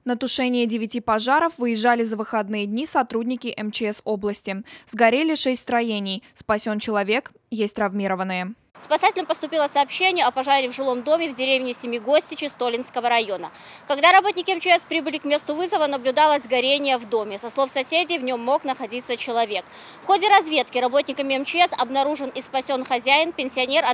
На тушение 9 пожаров выезжали за выходные дни сотрудники МЧС области. Сгорели 6 строений. Спасен человек, есть травмированные. Спасателям поступило сообщение о пожаре в жилом доме в деревне Семигостичи Столинского района. Когда работники МЧС прибыли к месту вызова, наблюдалось горение в доме. Со слов соседей, в нем мог находиться человек. В ходе разведки работниками МЧС обнаружен и спасен хозяин, пенсионер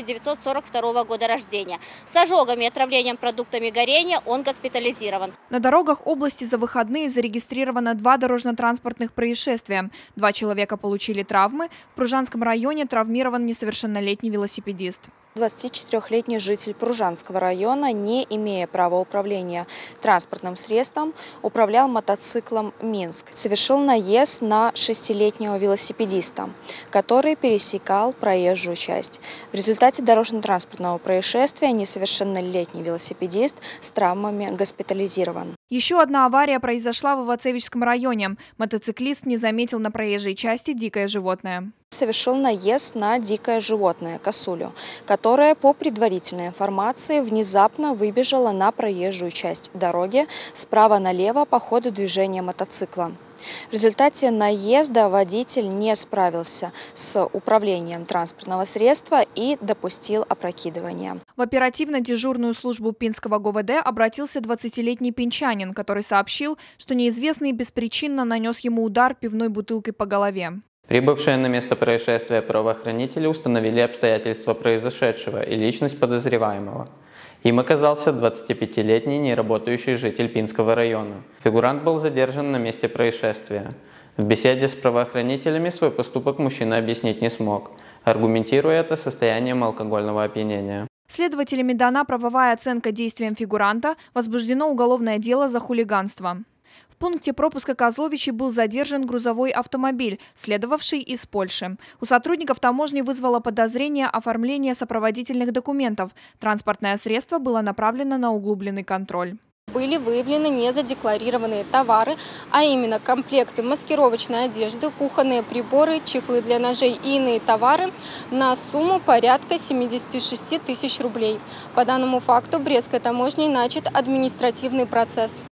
1942 года рождения. С ожогами и отравлением продуктами горения он госпитализирован. На дорогах области за выходные зарегистрировано 2 дорожно-транспортных происшествия. 2 человека получили травмы. В Пружанском районе травмирован несовершеннолетний велосипедист. 24-летний житель Пружанского района, не имея права управления транспортным средством, управлял мотоциклом «Минск». Совершил наезд на 6-летнего велосипедиста, который пересекал проезжую часть. В результате дорожно-транспортного происшествия несовершеннолетний велосипедист с травмами госпитализирован. Еще одна авария произошла в Ивацевичском районе. Мотоциклист не заметил на проезжей части дикое животное. Совершил наезд на дикое животное – косулю, которая, по предварительной информации, внезапно выбежала на проезжую часть дороги справа налево по ходу движения мотоцикла. В результате наезда водитель не справился с управлением транспортного средства и допустил опрокидывание. В оперативно-дежурную службу Пинского ГУВД обратился 20-летний пинчанин, который сообщил, что неизвестный беспричинно нанес ему удар пивной бутылкой по голове. Прибывшие на место происшествия правоохранители установили обстоятельства произошедшего и личность подозреваемого. Им оказался 25-летний неработающий житель Пинского района. Фигурант был задержан на месте происшествия. В беседе с правоохранителями свой поступок мужчина объяснить не смог, аргументируя это состоянием алкогольного опьянения. Следователями дана правовая оценка действиям фигуранта, возбуждено уголовное дело за хулиганство. В пункте пропуска Козловичи был задержан грузовой автомобиль, следовавший из Польши. У сотрудников таможни вызвало подозрение оформления сопроводительных документов. Транспортное средство было направлено на углубленный контроль. Были выявлены незадекларированные товары, а именно комплекты маскировочной одежды, кухонные приборы, чехлы для ножей и иные товары на сумму порядка 76 тысяч рублей. По данному факту Брестской таможней начат административный процесс.